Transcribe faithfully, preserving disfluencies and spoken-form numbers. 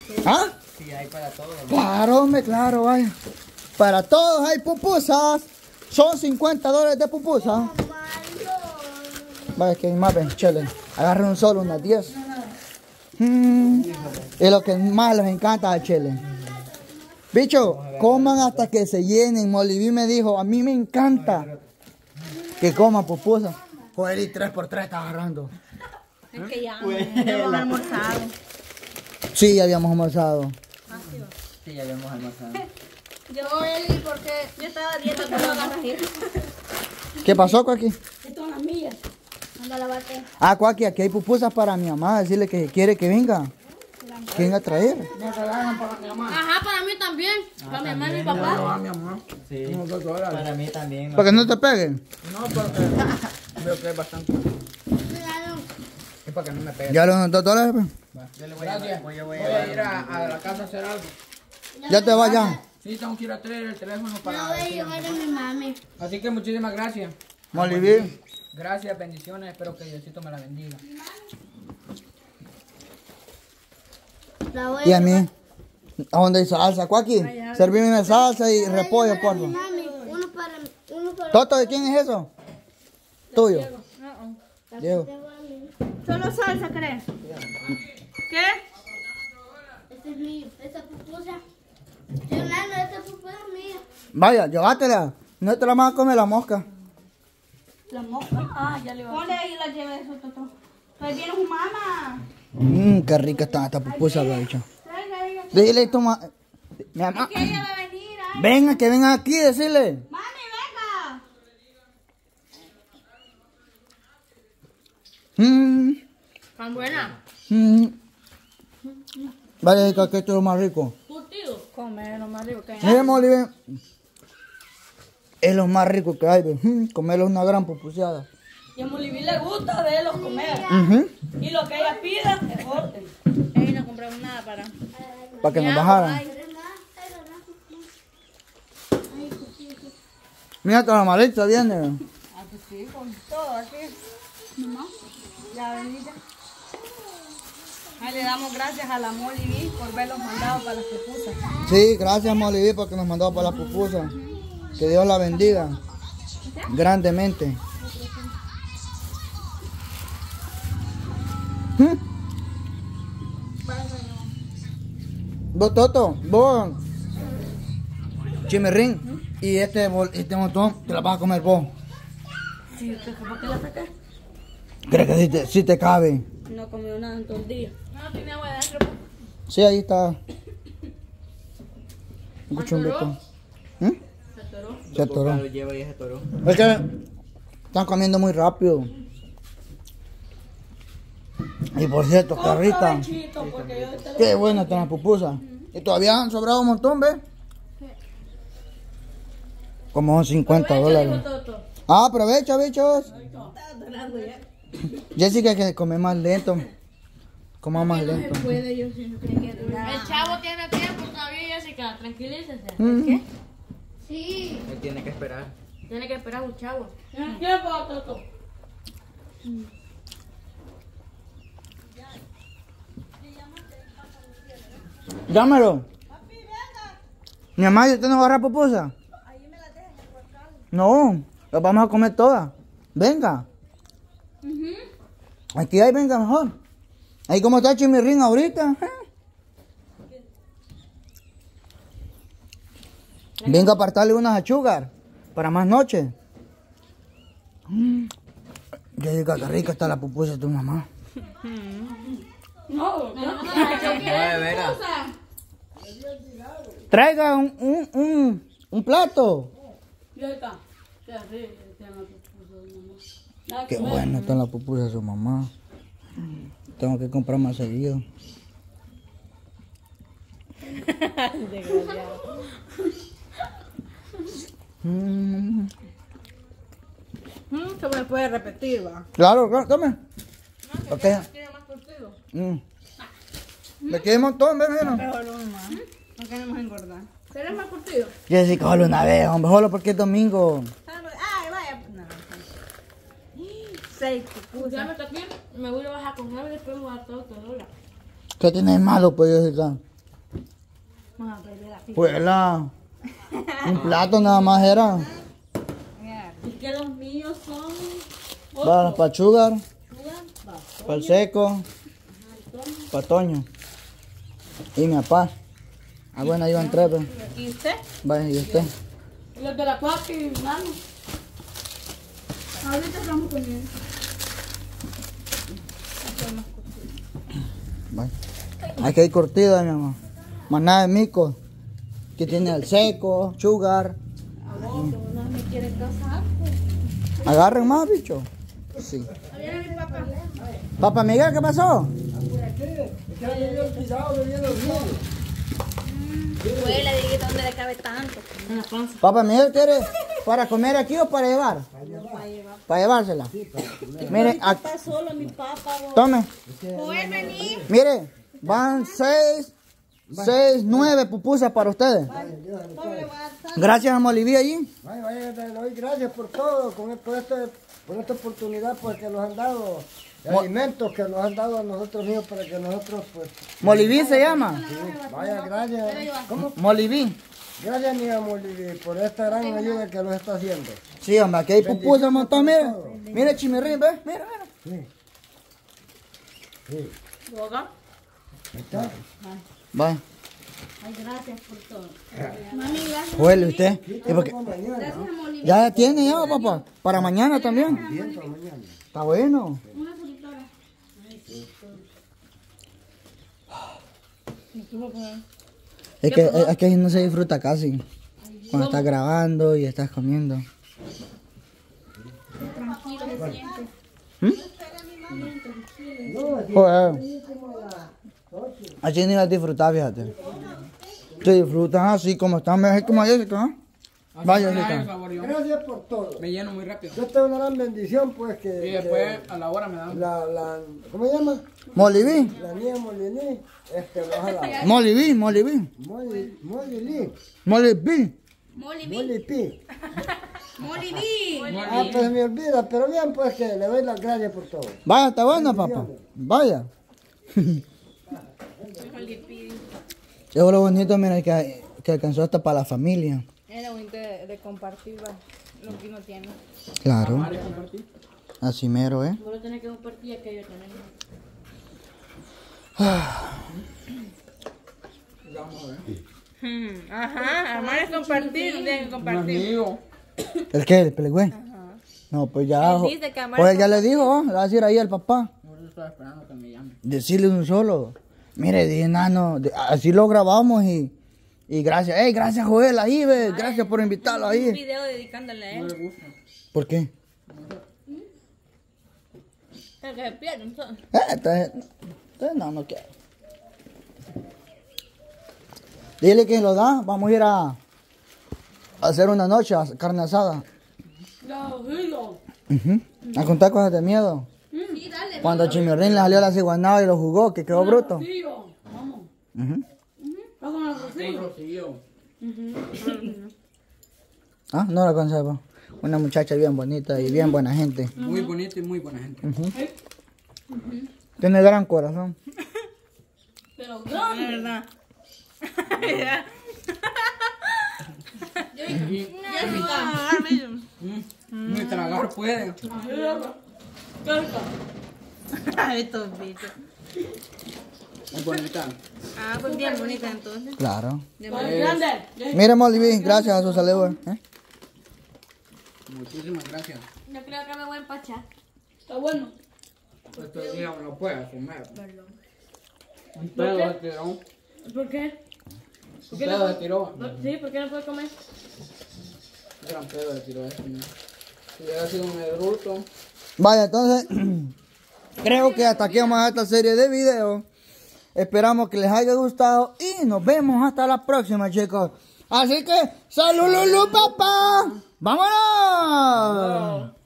¿Ah? Sí, hay para todos. Claro, hombre, claro, vaya. Para todos hay pupusas. Son cincuenta dólares de pupusas. Vaya, que más ven, chele. Agarren un solo, unas diez. Mm. Es lo que más les encanta al chele. Bicho, coman hasta que se llenen. Moliví me dijo, a mí me encanta que coman pupusas. Joder, y tres por tres está agarrando. Es que ya hemos almorzado. Sí, ya habíamos almorzado. Sí, ya habíamos almorzado. Yo, Eli, porque yo estaba a dieta con la barrajita. ¿Qué pasó, Cuaki? Estas son las mías. Anda, lavate. Ah, Cuaki, aquí hay pupusas para mi mamá. Decirle que quiere que venga. Que venga a traer. Ajá, para mí también. Ah, para mi mamá y mi papá. Sí, para mí también. ¿Para que no te peguen? No, porque veo que es bastante. Es para que no me peguen. ¿Ya los dos dólares? Pues? Yo le voy a, Gracias. voy a, voy a ir a, a la casa a hacer algo. ¿Ya te vas ya? Sí, tengo que ir a traer el teléfono para... No voy a llevar a mi mami. Así que muchísimas gracias. Moliví. Gracias, bendiciones. Espero que Diosito me la bendiga. La voy ¿Y a mí? ¿A dónde hay salsa, Cuaki? Servime salsa y repollo, por favor. Mami, uno para, uno para. ¿Toto de quién es eso? Tuyo. Diego. Solo salsa, ¿crees? ¿Qué? Este es mío, esta pupusa. Leonardo, esta pupusa es mía. Vaya, llévatela. No te la vas a comer la mosca. La mosca. Ah, ya le voy a. Ponle ahí la llave de eso, Toto. Ahí viene su mamá. Mmm, qué rica está esta pupusa, bicho. Traiga ella. Dile, toma. Mi mamá. Que ella va a venir. Ay. Venga, que venga aquí, decirle. Mami, venga. Mmm. ¿Tan buena? Mmm. Vaya, que esto es lo más rico. Curtido. Comer lo más rico que hay. Mire, Moliví. Es lo más rico que hay, ve. Mm, comerlo es una gran pupuseada. Y a Moliví le gusta verlos comer. Uh-huh. Y lo que ella pida es orden. Ey, no compramos nada para. Para que nos bajaran. Mira, toda la maleta viene. Aquí sí, con todo aquí. Mamá, ya venida. Ahí le damos gracias a la Moliví por verlos mandados para las pupusas. Sí, gracias Moliví porque nos mandó para las pupusas. Que Dios la bendiga grandemente. ¿Mm? Vos, Toto, vos, Chimirrín, y este, bol- este montón te la vas a comer vos. Sí, ¿por qué la saqué? ¿Crees que sí te, sí te cabe? No comió nada en todo el día. No tiene agua adentro. Sí, ahí está. Un cuchumbito. ¿Mm? Se atoró. Lo lleva y se atoró. Es que están comiendo muy rápido. Y por cierto, qué rica. Chito, porque yo te lo... Qué buena están las pupusas. Y todavía han sobrado un montón, ¿ves? Como cincuenta dólares. Ah, aprovecha, bichos. Jessica, hay que comer más lento. Coma más lento. Puede, yo sí, no creo que durar. El chavo tiene tiempo todavía, Jessica. Tranquilícese. Mm. ¿Qué? Sí. Él tiene que esperar. Tiene que esperar un chavo. ¿Qué va, Toto? Dámelo. Mi mamá, ¿usted no va a agarrar pupusa? No, las vamos a comer todas. Venga. Aquí hay, venga mejor. Ahí como está Chimirrín ahorita. Venga a apartarle unas achugar para más noche. Ya diga que rica está la pupusa de tu mamá. No, no, No, de veras. Traiga un, un, un, un plato. ya está. Ya, sí, ya no te puso mamá. Nada Qué que ver. bueno están las pupusas de su mamá. Tengo que comprar más seguido. Mm. Mm, Se me puede repetir, va. Claro, claro, tome. Ok. Tiene más curtido. Mm. Me quedé un montón, ven, ven. Mejor uno más. No queremos engordar. ¿Tienes más curtido? Jessica, solo una vez, hombre, solo porque es domingo. Ay, vaya. No. Seis pupusas. Ya me aquí, me voy a bajar con él y después me voy a dar todo otro dólar. ¿Qué tiene de malo, pues, Jessica? Ah, bebé, la pica. Pues la... Un plato nada más era. Y que los míos son... Para, para sugar, para el seco, para Toño. Y mi papá. Ah, bueno, iban tres, pues. ¿Y usted? Vaya, y usted. Y los de la papi, mano. Ahorita vamos con él. Vaya. Aquí hay curtido, mi mamá. Más nada de mico. Que tiene el seco, sugar. A vos, que uno me quiere casar. Agarren más, bicho. Sí. Papá Miguel, ¿qué pasó? Huele, Dieguito, ¿dónde le cabe tanto? En la panza. Papá Miguel, ¿quiere para comer aquí o para llevar? Para llevársela. Mire, aquí, Está solo mi papá. vos. tome. Joel, vení. Mire, van seis, seis, nueve pupusas para ustedes. Gracias a Moliví allí. Vaya, vaya, le doy gracias por todo, con, por, este, por esta oportunidad pues, que nos han dado, de Mo- alimentos que nos han dado a nosotros mismos para que nosotros, pues, Moliví se llama. vaya, gracias. ¿Cómo? Moliví. Gracias, mi amor, Lili, por esta gran ayuda que nos está haciendo. Sí, hombre, aquí hay pupusas un montón, mire. Mire, chimirrín, ¿ves? Mira, mira. Sí, sí. ¿Boga? Ahí está. Vaya. Ay, gracias por todo. Mami, gracias. Huele usted. ¿Y por qué? Para mañana, Gracias a Molina. Ya tiene ya, papá. Para mañana también. bien para mañana. Está bueno. Una fritura. Es que, es que no se disfruta casi. Cuando estás grabando y estás comiendo. Tranquilo, se siente. Joder. Así ni vas a disfrutar, fíjate. Se disfrutan así como están, mejor como Jessica, ¿no? Vaya, Jessica. Gracias por todo. Me lleno muy rápido. Esta es una gran bendición, pues, que, Y después a la hora me dan. que la, la, ¿cómo se llama? Moliví. La niña Molini, este, nos ha dado. Moliví, Moliví. Moli, Molili, Moliví. Moliví. Molipi. Moliví. Ah, pues me olvida, pero bien, pues, que le doy las gracias por todo. Vaya, está bueno, papá. Vaya. Es lo bonito, mira, que, que alcanzó hasta para la familia. Era bonito de, de compartir va, lo que uno tiene. Claro. Así mero, ¿eh? Vos lo tenés que compartir que yo también. Hmm, Ajá, amar es compartir, tienen que compartir. Amigo. ¿El qué? ¿El peligüe? No, pues ya. Él dice que amar Pues es ya le dijo, ¿oh? Le va a decir ahí al papá. Yo estoy esperando que me llame. Decirle un solo. Mire, dije, nano, de- así lo grabamos y, y gracias. Ey, gracias, Joel, ahí, ve. Gracias por invitarlo Un ahí. video dedicándole a No él. le gusta. ¿Por qué? El que se pierde, entonces. Eh, entonces, entonces no, no quiero. Dile que lo da. Vamos a ir a, a hacer una noche a carne asada. Ujú. A contar cosas de miedo. Sí, dale. Cuando Chimirrín le salió la ciguanada y lo jugó, que quedó bruto. Vamos. Ujú. Vamos a Sí, Rocío. Ah, no la conservo. Una muchacha bien bonita y bien buena gente. Muy bonito y muy buena gente. Tiene gran corazón. Pero La verdad. Mm, Ni tragar puede. Estos bichos. Muy bonita. Ah, pues bien bonita entonces. Claro. grande. Mire, Moliví, gracias a su salud. ¿eh? Muchísimas gracias. Yo creo que me voy a empachar. Está bueno. Este día me lo puedes comer. Un pedo de tirón. ¿Por qué? Un pedo de tirón. Sí, ¿por qué no puedo comer? Un gran pedo de tirón. este, ¿no? Si hubiera sido un adulto. Vaya, entonces, creo que hasta aquí vamos a esta serie de videos. Esperamos que les haya gustado y nos vemos hasta la próxima, chicos. Así que, ¡salud, Lulu, papá! ¡Vámonos!